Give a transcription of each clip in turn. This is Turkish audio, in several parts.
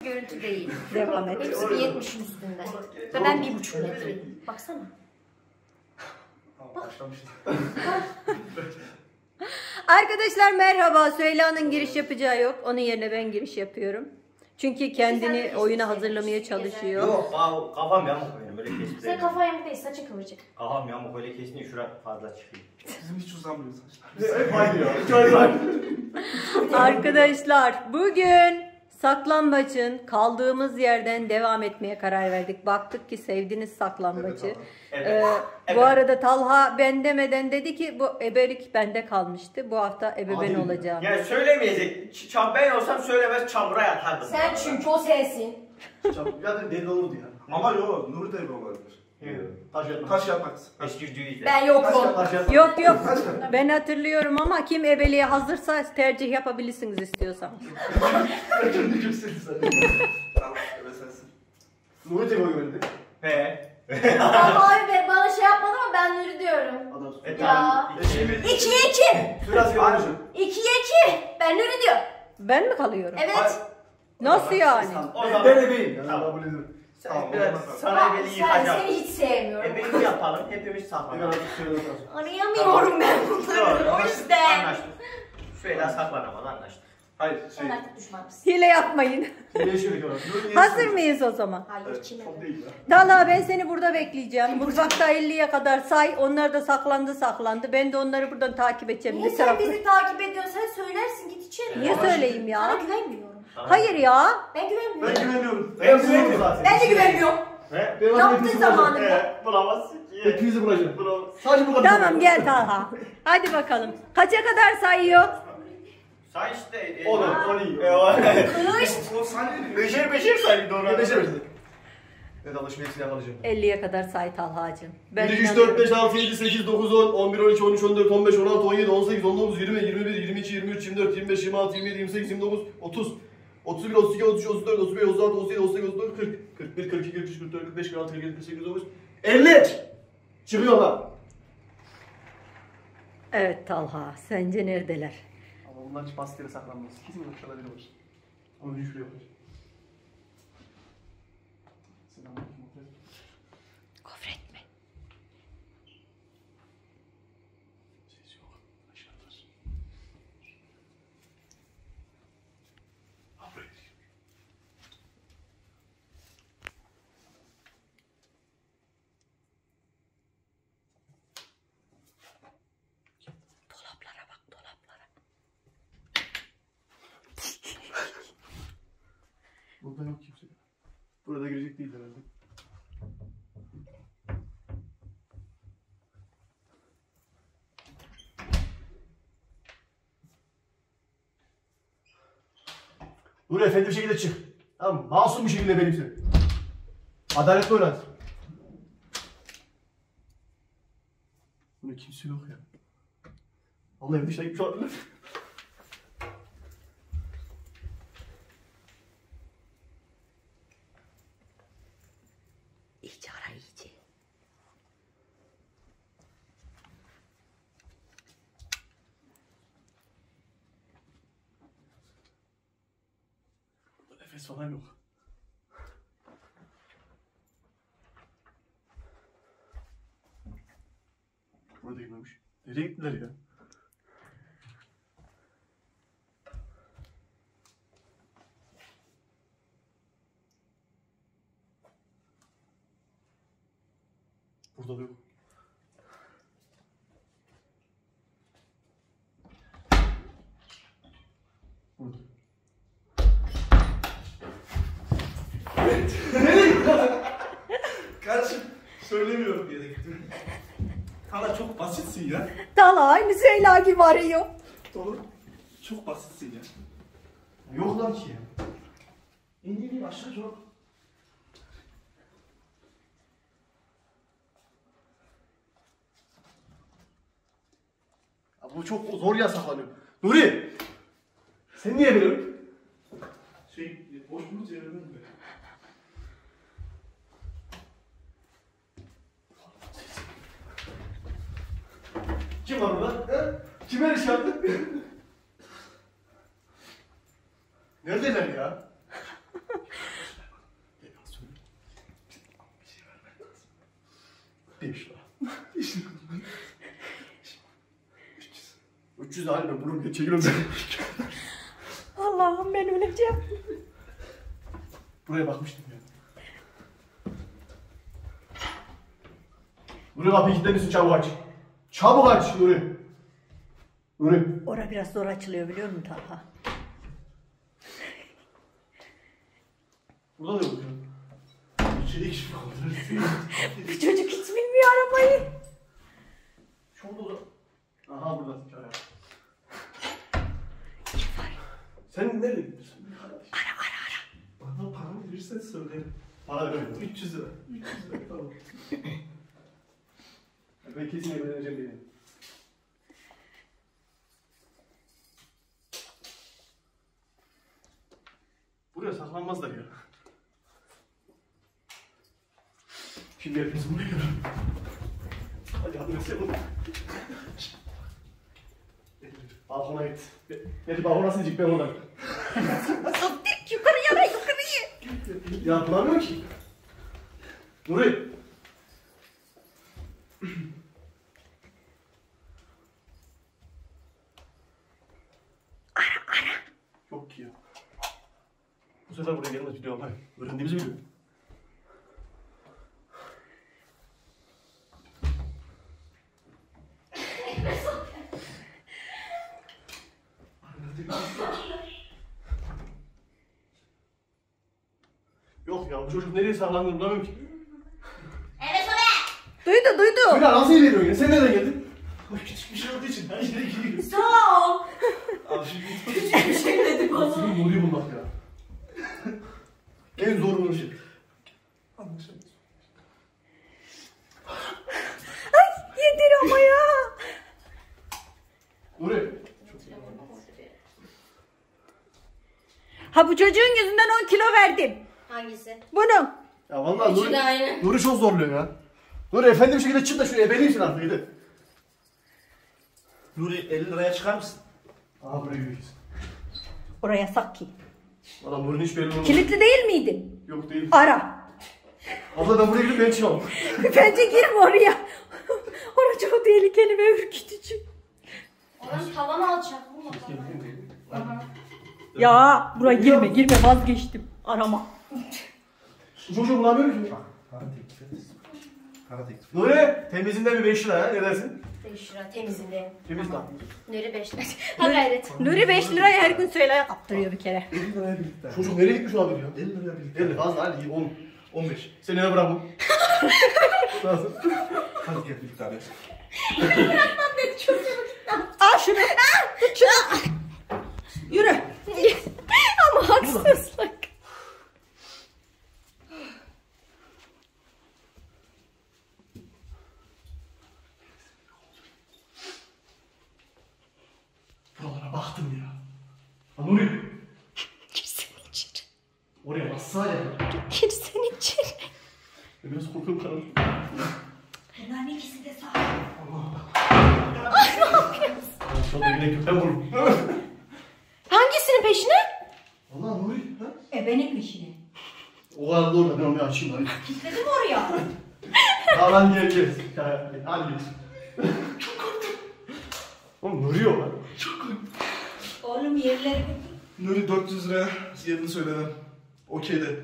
görüntü değil. Devam et. Hepsi bir 70'in üstünde. Ve ben 1,5 metreyim. Baksana. Arkadaşlar merhaba. Süheyla'nın giriş yapacağı yok. Onun yerine ben giriş yapıyorum. Çünkü kendini oyuna hazırlamaya çalışıyor. Yok kafam yamuk benim öyle kesin. Sen kafa yamuk değil, saçın kıvırcık. Kafam yamuk öyle kesin şura fazla çıkıyor. Bizim hiç uzanmıyor saçlar. Hep aynı ya. Arkadaşlar bugün saklambacın kaldığımız yerden devam etmeye karar verdik. Baktık ki sevdiniz saklambacı. Evet. Bu arada Talha ben demeden dedi ki bu ebelik bende kalmıştı. Bu hafta ebeben olacağım. Yani söylemeyecek. Ben olsam söylemez çamura yatardım. Sen çünkü o sensin. Ya da deli olurdu ya. Ama yok, Nuri de olabilir. Taş yapmak. Eşkirdiği Ben yokum. Yok yok ben hatırlıyorum ama kim ebeliğe hazırsa tercih yapabilirsiniz istiyorsan. Nuri de oynadı. He. Ama abi bana şey yapmadı ama ben Nuri diyorum. Ya. 2'ye 2. Biraz göreceğim. 2'ye 2. Ben Nuri diyorum. Ben mi kalıyorum? Evet. Nasıl yani? O zaman Ben ebeyim. Tamam. Kabul ediyorum. Tamam, biraz sana ebeliği yıkacağım. Seni hiç sevmiyorum. Ebeliği yapalım, hepimiz saklanalım. Arayamıyorum ben bunları. O yüzden. Anlaştık. Süheyla saklanamaz, anlaştık. Hayır, Sen artık düşmansın. Hile yapmayın. Hazır mıyız o zaman? Hayır, kime? Çok değil ya. Talha ben seni burada bekleyeceğim. Mutfakta 50'ye kadar say. Onlar da saklandı. Ben de onları buradan takip edeceğim. Niye Bir sen tarafı- bizi takip ediyorsun? Sen söylersin, git içeri. Niye söyleyeyim Sana ya? güvenmiyorum. Hayır ya. Ben güvenmiyorum. Ben güveniyorum. Ben güveniyorum zaten. Ben de güvenmiyorum. He? Ben Yaptığı zamanında. Bulamazsın ki. Hepinizi bulacağım. Sadece bu kadar. Tamam gel Talha. Hadi bakalım. Kaça kadar sayıyor? Say işte. Olur, onu iyi. Kış. O saniye. Beşer say doğru. Beşe beşe. Evet alışverişini yakalayacağım. 50'ye kadar say Talha'cığım. 1, 2, 3, 4, 5, 6, 7, 8, 9, 10, 11, 12, 13, 14, 15, 16, 17, 18, 19, 20, 21, 22, 23, 24, 25, 26, 27, 28, 29, 30, 31, 32, 33, 34, 35, 36, 37, 38, 39, 40, 41, 42, 43, 44, 45, 46, 47, 48, 49, 50! Çıkıyorlar. Evet Talha. Sence neredeler? Ama bunlar hiç baskıyla saklanmaz. Kesin aşağıda biri var. Onu şuraya yapar. Selamünaleyküm. Gofret mi? Ses yok. Aşağıdalar. Ha buraya gidiyor. Dolaplara bak dolaplara. Burada yok kimse. Burada girecek değil herhalde. Nuri efendi bir şekilde çık. Tamam mı? Masum bir şekilde benimse. Adaletli oynat. Burada kimse yok ya. Vallahi evde şey gitmiş olabilir. İyice ara iyice. Burada nefes falan yok. Burada girmemiş. Nereye gittiler ya? Burada da yok. Burada. Evet. Kardeşim söylemiyorum diye de gittim. Hala çok basitsin ya. Talha aynı Süheyla gibi arıyor. Doğru. Çok basitsin ya. Yok lan ki ya. İndiğin aşağı çok. Ya bu çok zor yasaklanıyor. Nuri! Sen niye biliyorsun? Boş bulunca yerine mi? Kim var orada? He? Kime iş yaptın? Neredeler ya? 5 lira. 300 hali ben bunu çekiyorum ben. Allah'ım ben öleceğim. Buraya bakmıştım ya. Nuri kapıyı kilitlemişsin, çabuk aç. Çabuk aç Nuri. Nuri. Ora biraz zor açılıyor biliyor musun Talha? Burada da yok ya. İçeri kişi kaldı. Bu çocuk hiç bilmiyor arabayı. Şurada da. Aha burada. Sen nereye gidiyorsun? Ara. Bana para verirsen söylerim. Para veriyorum. 300 lira. 300 lira tamam. Ben kesin evleneceğim benim. Buraya saklanmazlar ya. Şimdi hepimiz buraya gidiyorum. Hadi adres yapalım. Balkona git. Neyse balkona silecek ben oradan. Dik yukarıya. Ya bulamıyor ki. Nuri. Ara. Yok ki ya. Bu sefer buraya gelmez biliyorum ben. Öğrendiğimizi biliyorum. Yok ya bu çocuk nereye saklandığını bulamıyorum ki. Evet oraya. Duydu. Söyle nasıl ilerliyorsun ya? Sen nereden geldin? Bak küçük bir şey olduğu için her yere giriyor. Sağ ol. Abi şimdi Küçük bir şey dedi bana. nasıl bir Nuri'yi bulmak ya? En zor bulur şey. Anlaşılmaz. Yedir ama ya. Nuri. Ha bu çocuğun yüzünden 10 kilo verdim. Hangisi? Bunun. Ya vallahi Üçü Nuri, de aynı. Nuri çok zorluyor ya. Nuri efendi bir şekilde çık da şuraya ebeliysin artık gidin. Nuri 50 liraya çıkar mısın? Aha buraya gidiyoruz. Oraya sak ki. Valla Nuri'nin hiç belli olmaz. Kilitli değil miydi? Yok değil. Ara. Abla ben buraya gidip ben çıkamam. Bence girme oraya. Orası çok tehlikeli ve ürkütücü. Oranın tavanı alacak. Bu bakalım. Ya buraya girme vazgeçtim. Arama. Bu çocuğu bulamıyorum ki. Para teklif. Nuri temizinden bir 5 lira ha ne dersin? 5 lira temizinde. Temiz lan. Nuri 5 lira. Ha gayret. Nuri 5 lirayı her gün söyle kaptırıyor bir kere. 50 liraya birlikte. Çocuk nereye gitmiş olabilir ya? 50 liraya birlikte. 50 fazla hadi 10, 15. Seni eve bırakmam. Nasıl? Hadi gel birlikte abi. Al şunu. Tut şunu. Yürü. Ama haksızlık. Buralara baktım ya. Lan Nuri. Girsen içeri. Oraya bassana ya. Girsen içeri. Ben biraz korkuyorum karanlık. Bunların ikisi de sağ. Sonra gerek yok ben bulurum. Hangisinin peşine? Valla Nuri. Ha? Benim peşine. O kadar doğru ben onu açayım hadi. Kilitledim oraya. Tamam gel gel. Hadi gel. Çok korktum. Oğlum Nuri yok lan. Çok korktum. Oğlum yerleri. Nuri 400 liraya yerini söyledim. Okey de.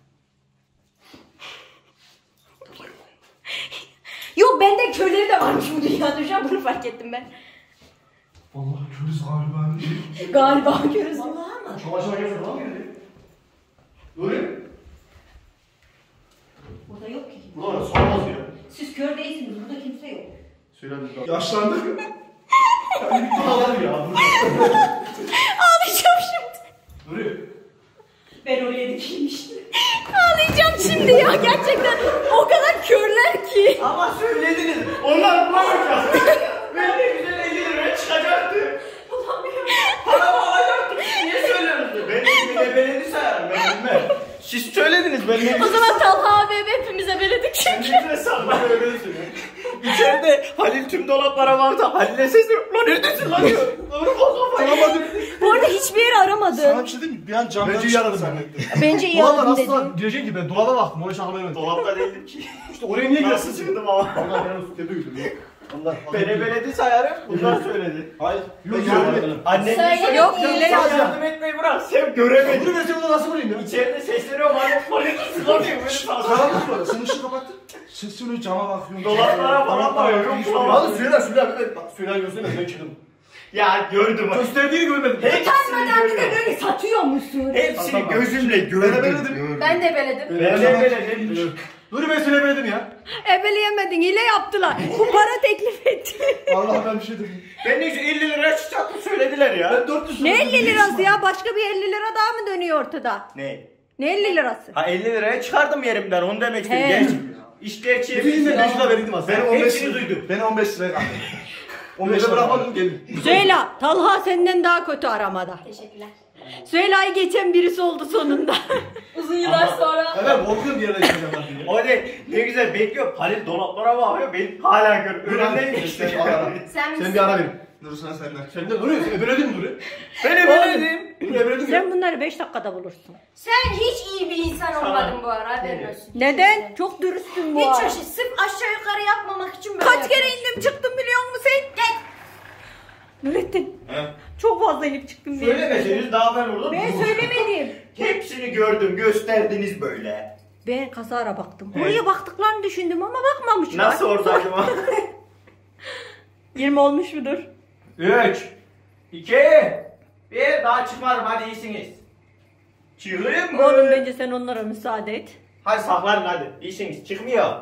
Yok bende köyleri de varmış bu dünyada. Şu an bunu fark ettim ben. Vallahi körüz galiba. Galiba görürüz. Vallahi mı? Şu başıma gelse tamam mı geldi? Nuri. Burada yok ki. Burada sormaz ya. Siz kör değilsiniz. Burada kimse yok. Söyle bir Yaşlandık. Ağlar ya. Ağlayacağım şimdi. Nuri. Ben oraya dikilmiştim. Ağlayacağım şimdi ya. Gerçekten o kadar körler ki. Ama söylediniz. Onlar bulamayacak. Ben de güzel 50 liraya çıkacaktı. Paramı alacaktım. Niye söylüyorsunuz? Ben de ebeledi sayarım ben bilmem. Siz söylediniz ben ne O zaman Talha abi hepimize beledik Ben çünkü. ne güzel sandım ben ebeledi söylüyorum. İçeride Halil tüm dolaplara baktı. Halil'e sesliyorum. Lan neredesin lan diyor. Çalamadım. Bu arada hiçbir yeri aramadı. Sana bir şey diyeyim mi? Bir an camdan Bence iyi çıktı aradım zannettim. Bence iyi Dolaba aradım dedi. nasıl diyeceksin ki ben dolaba baktım ona şaka vermedim. Dolapta değildim ki. İşte oraya niye Nasıl girersin? çıktım ama. Allah ben olsun tebrik ediyorum. Allah. Beni beledi sayarım. Bunlar söyledi. Hayır. Yok Ben yardım görmedim. et. Annem Söylemedi. Yok, Sen hile yardım etmeyi bırak. Sen göremedin. Bunu ben sana nasıl bulayım ya? İçeride sesleniyorum. Halil polis sıkılıyor. Beni sağ Karanlık böyle. Sen ışığı kapattın. Sesini cama bakıyorum. Dolaplara falan bakıyorum. Hadi söyle. Bak söyle gösterme ben çıktım. Ya gördüm. Gösterdiğini görmedim. Utanmadan bir de böyle satıyor musun? Hepsini gözümle gördüm. Ben de beledim. Ben de beledim. Dur ben söylemedim ya. Ebeleyemedin, hile yaptılar. Bu para teklif etti. Vallahi ben bir şey dedim. Ben de 50 lira çiçekli söylediler ya. Ben 400 Ne 50 lirası ya? Başka bir 50 lira daha mı dönüyor ortada? Ne? Ne 50 lirası? Ha 50 liraya çıkardım yerimden onu demek istedim. He. Gerçi iş gerçeği. Birinin de 5 lira verildim aslında. Ben 15 Hepsini lira duydum. Ben 15 liraya kaldım. 15 lira bırakmadım geldim. Süheyla, Talha senden daha kötü aramada. Teşekkürler. Süheyla'yı geçen birisi oldu sonunda. Uzun yıllar sonra. Evet korkuyorum bir yere gideceğim ben. O ne güzel bekliyor. Halil dolaplara bakıyor. Ben hala görüyorum. Önümden geçti. Sen Sen bir ara verin. Dur sana senden. Sen de duruyor. Ebeledin mi duruyor? Ben ebeledim. Dur ebeledim ya. Sen bunları 5 dakikada bulursun. Sen hiç iyi bir insan olmadın bu ara. Haberin olsun. Neden? Çok dürüstsün bu Hiç ara. hoş. Sırf aşağı yukarı yapmamak için böyle Kaç kere yapıyorsun. indim çıktım biliyor musun sen? Gel. Nurettin, He. çok fazla inip çıktım diye. Söylemeseniz daha ben orada Ben dururdum. söylemedim. Hepsini gördüm. Gösterdiniz böyle. Ben kazara baktım. Buraya baktıklarını düşündüm ama bakmamışlar. Nasıl oradaydım ha? 20 olmuş mudur? 3 2 1 daha çıkmadım. Hadi iyisiniz. Çıkayım mı? Oğlum bence sen onlara müsaade et. Hadi saklanın hadi. İyisiniz. Çıkmıyor.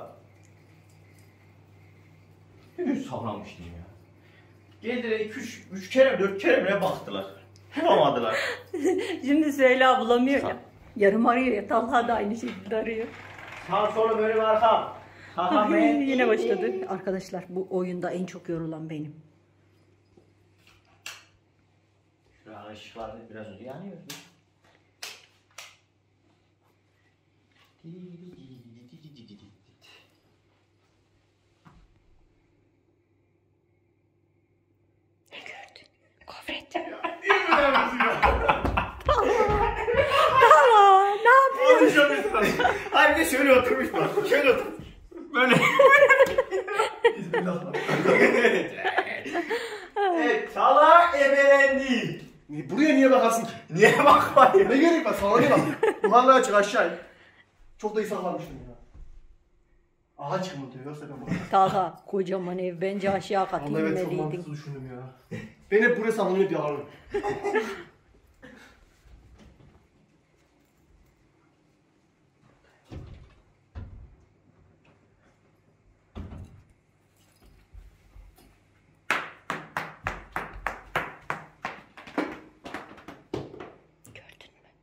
Hiç saklamıştım ya. Geldiler 3 kere 4 kere mi ne baktılar. Bulamadılar. Şimdi Süheyla bulamıyor ya. Yarım arıyor ya. Talha da aynı şekilde arıyor. Sağ sola böyle bir arka. Haha ben. Yine başladı. Arkadaşlar bu oyunda en çok yorulan benim. Şurada ışıklar biraz önce yanıyor. Ne gördün? Gofret. Talha ne yapıyorsun? Hayır de şöyle oturmuş bak. Şöyle oturmuş. Böyle. Evet, Sala ebelendi. Buraya niye bakarsın ki? Niye bakmayın? Ne gerek var? Sana ne bak? Yuvarlığa çık aşağı in. Çok da iyi saklanmıştım ya. Aha çıkmadı diyor. Yoksa ben bakarım. Talha kocaman ev. Bence aşağı kat Vallahi evet çok inmeliydin. mantıklı düşündüm ya. Ben hep buraya saklanıp yakalarım. Gördün mü?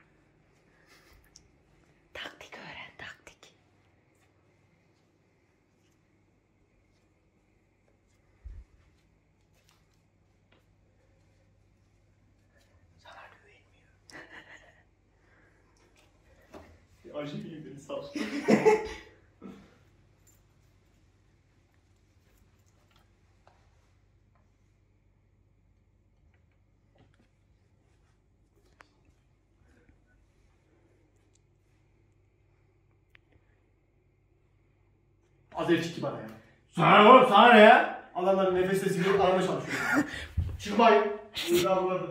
Taktik öğren taktik. Sana güvenmiyor. Acı iyi beni sal. Azerçi ki bana ya. Sana oğlum sana ne ya? Adamların nefes sesini aramaya çalışıyor. Çıkmayın. Burada burada.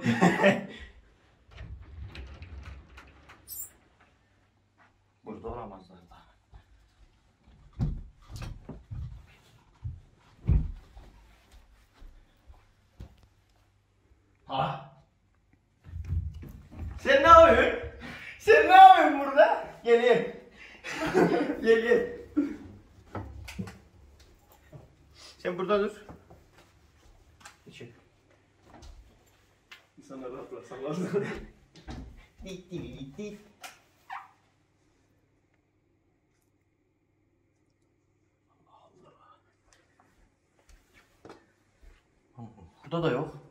Burada olamazlar da. Ha? Sen ne yapıyorsun? Sen ne yapıyorsun burada? Gel gel. Gel gel. Sen burada dur. Geçin. İnsanlar rahat bırak sallarsın. Dik dik dik dik. Burada da yok.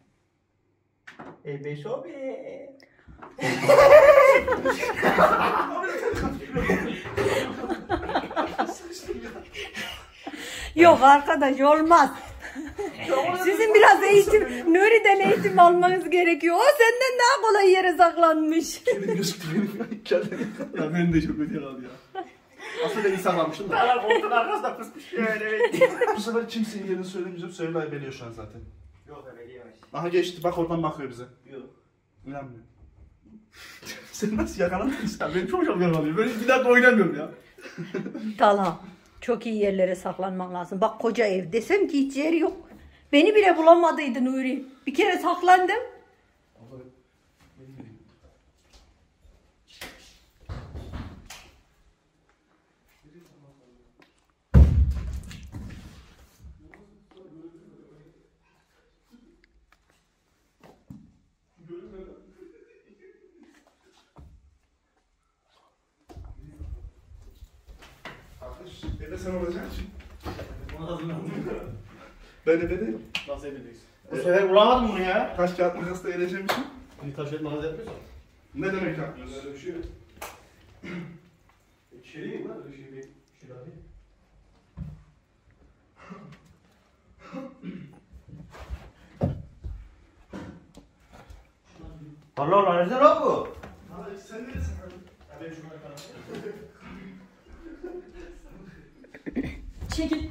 Beso be. Yok arkadaş olmaz. Sizin biraz eğitim, Nuri'den eğitim almanız gerekiyor. O senden daha kolay yere saklanmış. Benim gözüktü benim. Ya benim de çok kötü yaradı ya. Aslında ben iyi saklanmıştım da. Hala koltuğun arkasında fısmış şöyle bekliyor. Bu sefer kimsenin yerini söylemeyeceğim. Söyle biliyor şu an zaten. Yok öyle diyemez. Aha geçti. Bak oradan bakıyor bize. Yok. İnanmıyor. Sen nasıl yakaladın işte? Benim çok yakalıyor. Ben bir dakika oynamıyorum ya. Talha, çok iyi yerlere saklanman lazım. Bak koca ev desem ki hiç yeri yok. Beni bile bulamadıydı Nuri. Bir kere saklandım. Ebe sen olacaksın. Bunu hazırladım. Ben ebe değilim. Nasıl edeceksin? Bu sefer bulamadım bunu ya. Taş kağıt makasla eğleneceğim için. Bir taş etme hazır yapmıyorsan. Ne demek yapmıyorsun? Öyle bir şey yok. İçeri mi lan? Öyle şey değil. Bir şey daha değil. Allah Allah nerede lan bu? Hadi sen neresin? Ben şunu yakalayayım. Çekil.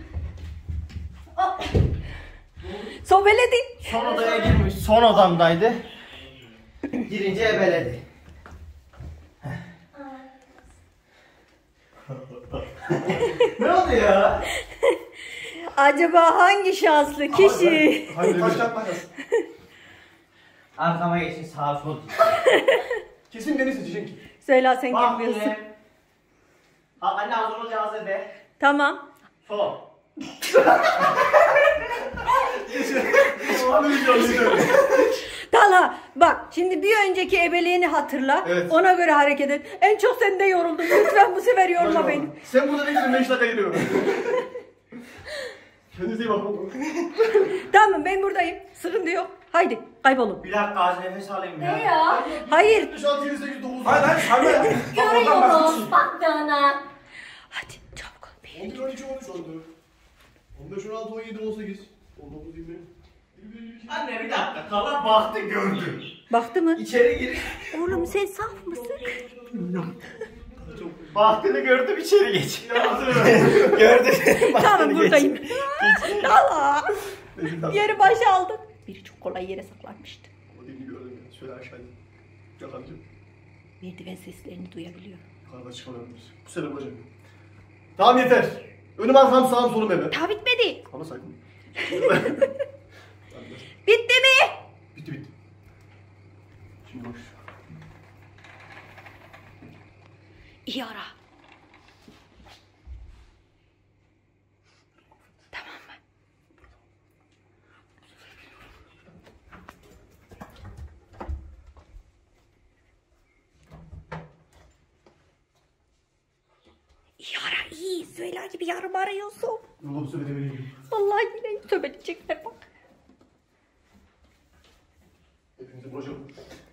Sobeledi. Son odaya girmiş. Son odamdaydı. Girince ebeledi. Ne oldu ya? Acaba hangi şanslı kişi? Hadi taş kağıt makas. Arkama geçin sağa sol. Kesin beni seçeceksin. Söyle sen Bak girmiyorsun. yine. Anne hazır ol hazır be. Tamam. Sol. Talha bak şimdi bir önceki ebeliğini hatırla. Evet. Ona göre hareket et. En çok sende yoruldum. Lütfen bu sefer yorma beni. Sen burada ne güzel 5 dakika geliyorum. Kendinize iyi bakın. Tamam ben buradayım. Sıkıntı yok. Haydi kaybolun. Bir dakika az nefes alayım ya. Ne ya? Hayır. 5, 6, 7, 8, 9, 10. Hayır hayır sana ya. Bak oradan bak. Görüyoruz baktığına. Hadi çabuk ol. 11, 12, 13, 14. 15, 16, 17, 18. 19, 20. 21, 22. Anne bir dakika kala baktı gördü. Baktı mı? İçeri gir. Oğlum sen saf mısın? Baktığını gördüm içeri geç. Gördüm. Tamam buradayım. Talha. Yeri başa aldık. Biri çok kolay yere saklanmıştı. O dediğini gördüm ya. Şöyle aşağıya. Yakalayacağım. Merdiven seslerini duyabiliyorum. Yukarıda çıkamayabiliriz. Bu sefer bulacağım. Tamam yeter. Önüm arkam sağım solum eve. Daha bitmedi. Ama sakın. Bitti mi? Bitti bitti. Şimdi boş. İyi ara. Tamam mı? İyi ara iyi. Söyle gibi yarım arıyorsun. Yolla bu sefer eve gireyim. Vallahi yine söyleyecekler bak. Hepinizi bulacağım.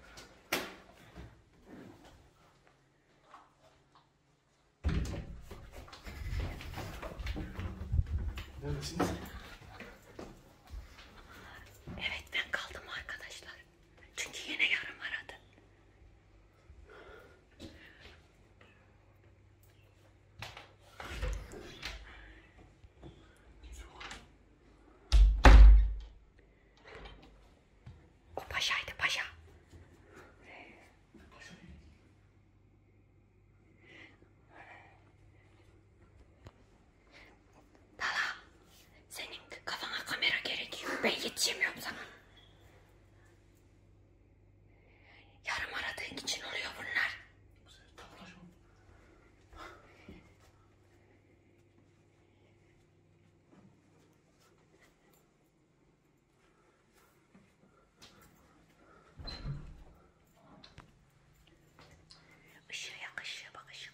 Neredesiniz? Evet ben kaldım arkadaşlar. Çünkü yine yarım aradı. O paşaydı paşa. Talha, senin kafana kamera gerekiyor. Ben yetişemiyorum sana. Yarım aradığın için oluyor bunlar. Işığı yak ışığı bak ışığı.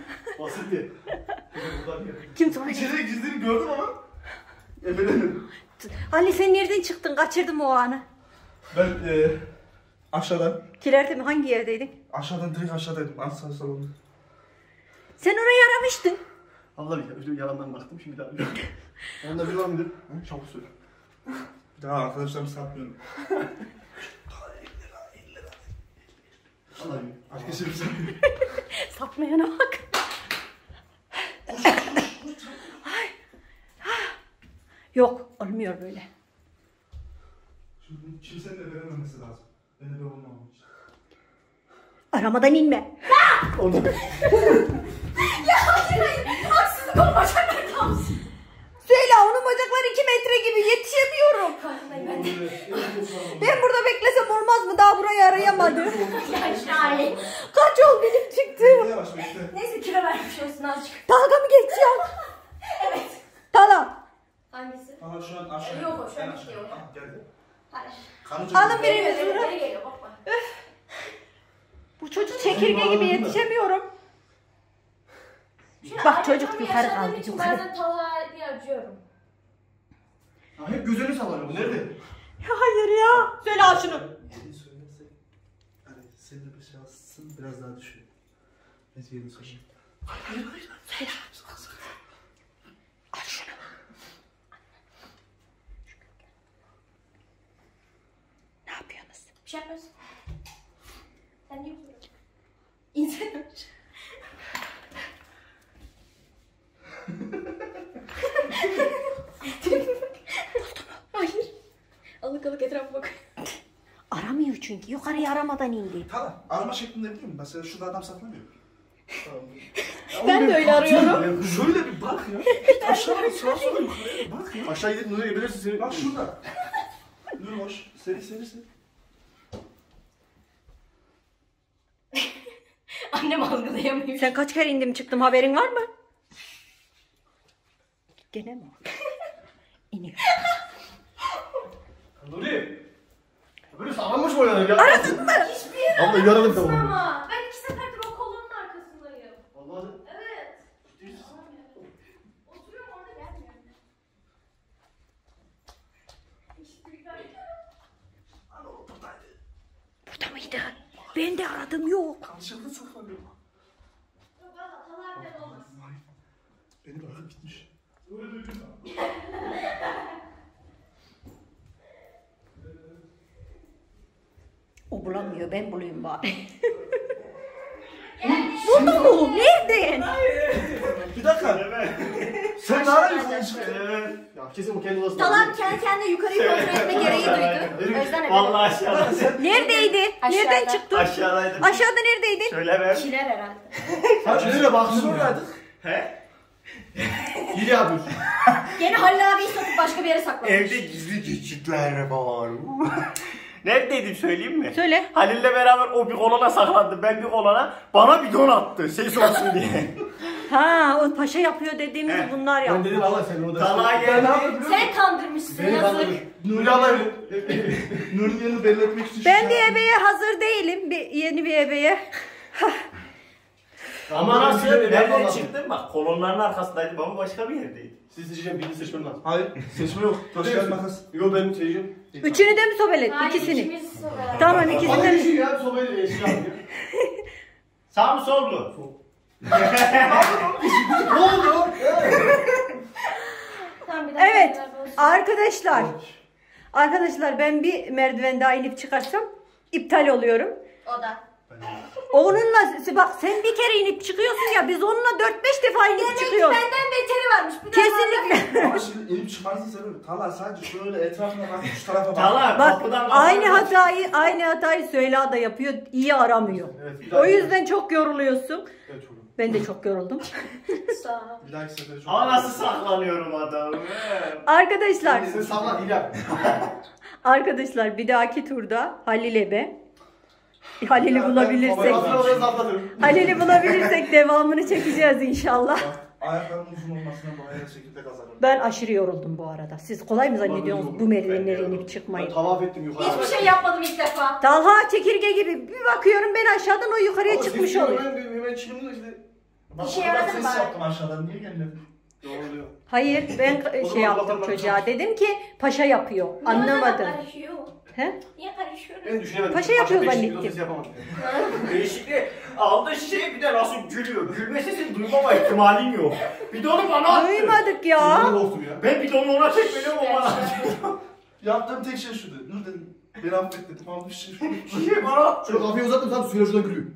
Basitti. Kim sonra İçeri gizlediğini gördüm ama. Ebeledim. Ali sen nereden çıktın? Kaçırdım o anı. Ben aşağıdan. Kilerde mi? Hangi yerdeydin? Aşağıdan direkt aşağıdaydım. Aslan salonunda. Sen orayı aramıştın. Allah bilir. Yalandan baktım şimdi daha biliyorum. Onda bir var mıdır? Çabuk söyle. Bir daha arkadaşlarımı satmıyorum. Allah bilir. Başka şey söyleyeyim. Satmayana bak. Ay. Yok olmuyor böyle. Şimdi kimsenin de verememesi lazım. Beni de olmamış. Aramadan inme. Onu. Haksızlık ol bacakları kalsın. Söyle onun bacakları 2 metre gibi yetişemiyorum. Ben burada beklesem olmaz mı? Daha burayı arayamadı. Ya Şahin. Kaç ol benim çıktı. Yavaş bekle. Neyse kilo vermiş olsun azıcık. Dalga mı geçiyorsun? Evet. Tamam. Hangisi? Ama şu an aşağıya. Yok, o şu an En gidiyor. aşağıya. Ah, geldi. Hayır. Kanıcı. Alın beni. Geri geliyor bakma. Bu çocuk çekirge gibi yetişemiyorum. Şimdi Bak, anne çocuk tam yukarı yaşadığım kaldı, için yukarı. Bazen Talha'yı acıyorum. Ya hep gözünü sallanıyor. Bu nerede? Hayır ya. Söyle al şunu. Yeni söylersek. Hani senin de bir şansın biraz daha düşüyor. Neyse yeni söyleyeyim. Söyle. Al şunu. Ne yapıyorsunuz? Bir şey yapmıyorsun. Sen niye yapıyorsun? İnsan Hayır. Alık alık etrafa bak. Aramıyor çünkü. Yukarıya aramadan indi. Tamam. Arama şeklinde biliyor musun? Mesela şurada adam saklanıyor. Ben de öyle arıyorum. Şöyle bir bak ya. Aşağı sağa sola yukarıya bak ya. Aşağı gidip Nuri'ye gelirsin seni. Bak şurada. Dur hoş. Seri. Annem algılayamıyor. Sen kaç kere indim çıktım haberin var mı? Gene mi? İniyor. Nuri. Böyle sağlanmış mı oynanır ya? Aradın mı? Hiçbir yere Abla yaradım aramıyorsun tamam. ama. Ben 2 seferdir o kolonun arkasındayım. Vallahi. Evet. Oturuyorum orada gelmiyorum. Burada mıydı? Ben de aradım yok. Aşağıda saklanıyor. Yok valla Talha bile olmaz. Beni bırakıp gitmiş. O bulamıyor ben bulayım bari. Burada mı? Nerede? Bir dakika. Sen ne ara yukarı çıktın? Ya kesin bu kendi odasında. Talha kendi kendine yukarıyı kontrol etme gereği duydu. O yüzden Vallahi aşağıda. Neredeydi? Aşağıda. Nereden çıktın? Aşağıdaydım. Aşağıda neredeydin? Söyleme. Kiler herhalde. Kaç nereye baktın ya? He? İyi yapıyorsun. Gene Halil abiyi satıp başka bir yere saklamış. Evde gizli geçitler var. Neredeydim söyleyeyim mi? Söyle. Halil'le beraber o bir kolona saklandı. Ben bir kolona. Bana bir don attı. Ses olsun diye. Ha o paşa yapıyor dediğimiz He. bunlar Ben ya. dedim Allah sen orada. Talha Ben geldi. ne yaptım biliyor musun? Sen kandırmışsın Beni yazık. kandırmış. Nuri abla Nur'un yerini belli etmek için. Ben bir ebeye hazır değilim. Yeni bir ebeye. Ama nasıl? Nereden Nereden çıktın? Bak kolonların arkasındaydım ama başka bir yerdeydi. Siz seçeceğim birini seçmem lazım. Hayır. Seçme yok. Taş gel makas. Yok ben seçeceğim. Üçünü de mi sobelet? Hayır, İkisini. ikimiz soruyorlar. Tamam ikisini Hadi de. şu ya sobayla eşya yapıyor. Sağ mı sol mu? Ne oldu? Tamam, bir dakika, Evet beraber olsun. arkadaşlar. Arkadaşlar ben bir merdiven daha inip çıkarsam iptal oluyorum. O da. Onunla bak sen bir kere inip çıkıyorsun ya biz onunla 4-5 defa inip Demek ki çıkıyoruz. benden beteri varmış. Bir daha Kesinlikle. Ama şimdi inip çıkmanızın sebebi Talha sadece şöyle etrafına bak şu tarafa bak. Talha Bak kapıdan aynı hatayı Süheyla da yapıyor. İyi aramıyor. Evet, bir daha O yüzden çok yoruluyorsun. Evet çocuğum. Ben de çok yoruldum. Sağ ol. Bir dahaki sefere çok... Ama nasıl saklanıyorum adamı? Arkadaşlar, Sen salla iyi yap. arkadaşlar bir dahaki turda Halil'e be. Halil'i bulabilirsek. Babasını oraya saplatırım. Halil'i bulabilirsek devamını çekeceğiz inşallah. Ayaklarının uzun olmasından dolayı her şekilde kazanırım. Ben aşırı yoruldum bu arada. Siz kolay mı zannediyorsunuz bu merdivenlere inip çıkmayı? Ben tavaf ettim yukarı. Hiçbir şey yapmadım ilk defa. Talha çekirge gibi bir bakıyorum ben aşağıdan o yukarıya çıkmış oluyor. Ben çıktım da işte. Bak İşe o kadar yaradı ses bari. yaptım aşağıdan. Niye gelmedin? Doğruluyor. Hayır ben O şey zaman yaptım bakalım, çocuğa. Dedim ki paşa yapıyor. Anlamadım. Niye karışıyor? He? Niye karışıyor? Ben düşünemedim. Paşa yapıyor beş zannettim. videosu yapamadım. Değişikliği aldığı şey bir de nasıl gülüyor. Gülme sesini duymama ihtimalim yok. Bir de onu bana attı. Duymadık Ben ya. korktum ya. Ben bir de onu ona çekmedim o bana. Yaptığım tek şey şuydu. Nur dedim. Beni affet dedim. Almışım. Şey bana attı. Şöyle kafayı uzattım tam suya şuradan gülüyor.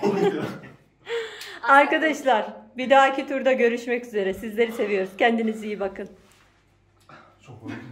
Arkadaşlar bir dahaki turda görüşmek üzere. Sizleri seviyoruz. Kendinize iyi bakın. Çok komik.